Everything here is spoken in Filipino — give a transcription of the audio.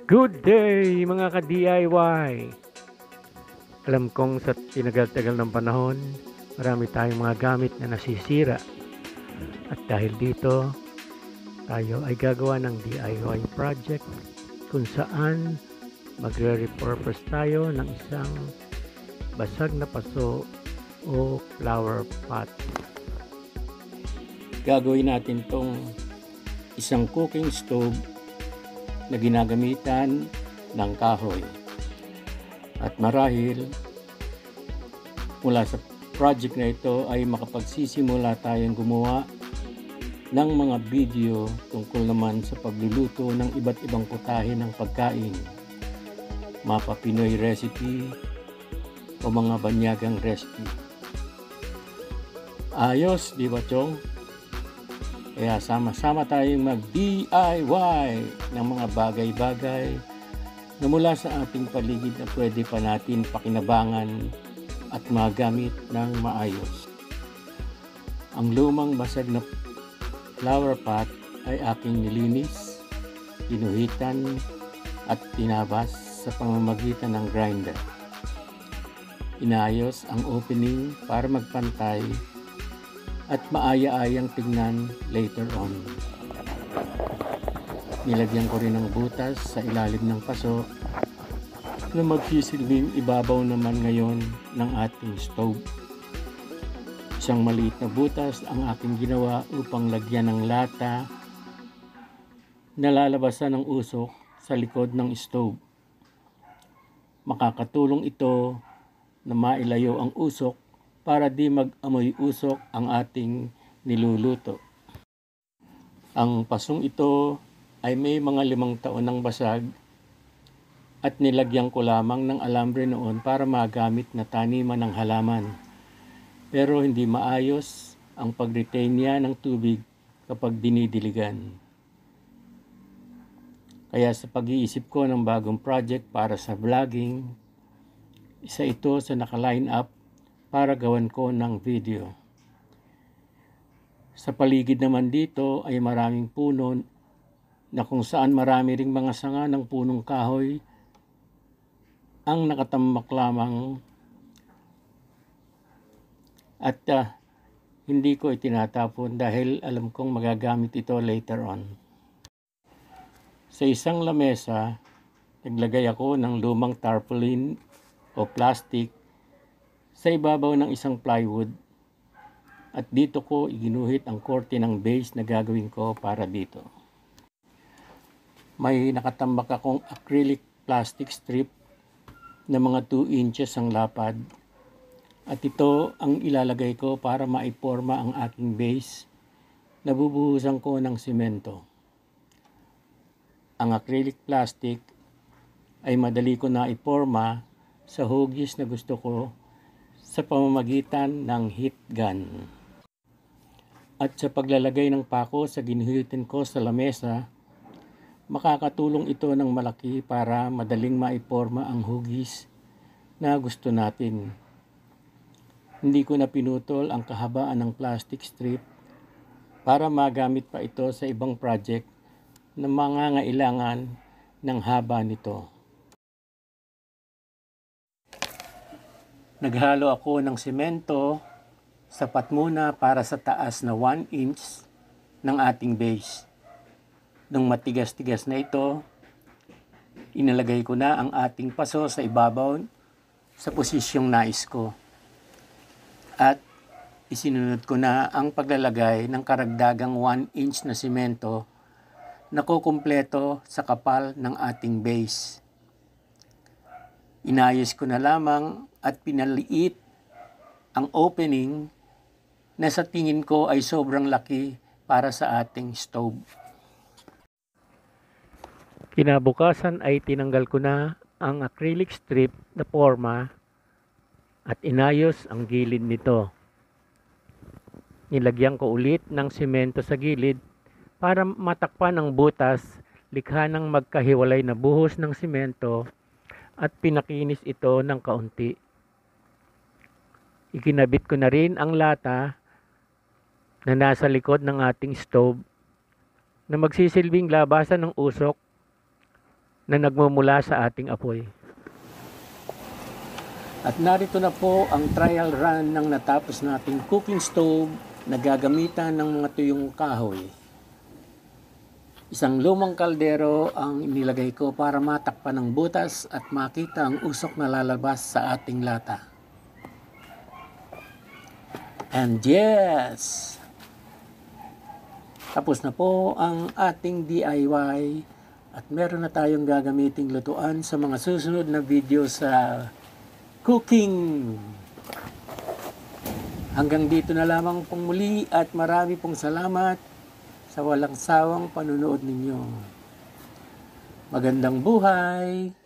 Good day mga ka-DIY! Alam kong sa tinagal-tagal ng panahon, marami tayong mga gamit na nasisira. At dahil dito, tayo ay gagawa ng DIY project kung saan magre-repurpose tayo ng isang basag na paso o flower pot. Gagawin natin tong isang cooking stove na ginagamitan ng kahoy. At marahil mula sa project na ito ay makapagsisimula tayong gumawa ng mga video tungkol naman sa pagluluto ng iba't ibang putahe ng pagkain, mapa Pinoy recipe o mga banyagang recipe. Ayos, di ba chong? Kaya sama-sama tayong mag-DIY ng mga bagay-bagay na mula sa ating paligid na pwede pa natin pakinabangan at magamit ng maayos. Ang lumang basag na flower pot ay aking nilinis, ginuhitan at tinabas sa pamamagitan ng grinder. Inayos ang opening para magpantay at maaya-ayang tignan later on. Nilagyan ko rin ng butas sa ilalim ng paso na magsisilbing ibabaw naman ngayon ng ating stove. Isang maliit na butas ang aking ginawa upang lagyan ng lata na lalabasan ng usok sa likod ng stove. Makakatulong ito na mailayo ang usok para di mag-amoy usok ang ating niluluto. Ang pasong ito ay may mga 5 taon ng basag at nilagyan ko lamang ng alambre noon para magamit na taniman ng halaman. Pero hindi maayos ang pag-retain niya ng tubig kapag dinidiligan. Kaya sa pag-iisip ko ng bagong project para sa vlogging, isa ito sa naka-line up para gawan ko ng video. Sa paligid naman dito ay maraming puno na kung saan marami ring mga sanga ng punong kahoy ang nakatambak lamang at hindi ko itinatapon dahil alam kong magagamit ito later on. Sa isang lamesa, naglagay ako ng lumang tarpaulin o plastic sa ibabaw ng isang plywood at dito ko iginuhit ang korte ng base na gagawin ko para dito. May nakatambak akong acrylic plastic strip na mga 2 inches ang lapad at ito ang ilalagay ko para maiporma ang aking base na bubuhusan ko ng simento. Ang acrylic plastic ay madali ko na iporma sa hugis na gusto ko sa pamamagitan ng heat gun. At sa paglalagay ng pako sa ginuhitin ko sa lamesa, makakatulong ito ng malaki para madaling maiporma ang hugis na gusto natin. Hindi ko na pinutol ang kahabaan ng plastic strip para magamit pa ito sa ibang project na mangangailangan ng haba nito. Naghalo ako ng semento, sapat muna para sa taas na 1 inch ng ating base. Nung matigas-tigas na ito, inalagay ko na ang ating paso sa ibabaw sa posisyong nais ko. At isinunod ko na ang paglalagay ng karagdagang 1 inch na semento na kukumpleto sa kapal ng ating base. Inayos ko na lamang at pinaliit ang opening na sa tingin ko ay sobrang laki para sa ating stove. Kinabukasan ay tinanggal ko na ang acrylic strip na forma at inayos ang gilid nito. Nilagyan ko ulit ng semento sa gilid para matakpan ang butas, likha ng magkahiwalay na buhos ng semento at pinakinis ito ng kaunti. Ikinabit ko na rin ang lata na nasa likod ng ating stove na magsisilbing labasan ng usok na nagmumula sa ating apoy. At narito na po ang trial run ng natapos nating cooking stove na gagamitan ng mga tuyong kahoy. Isang lumang kaldero ang inilagay ko para matakpan ng butas at makita ang usok na lalabas sa ating lata. And yes! Tapos na po ang ating DIY at meron na tayong gagamiting lutuan sa mga susunod na video sa cooking. Hanggang dito na lamang pong muli at marami pong salamat sa walang sawang panunood ninyo. Magandang buhay!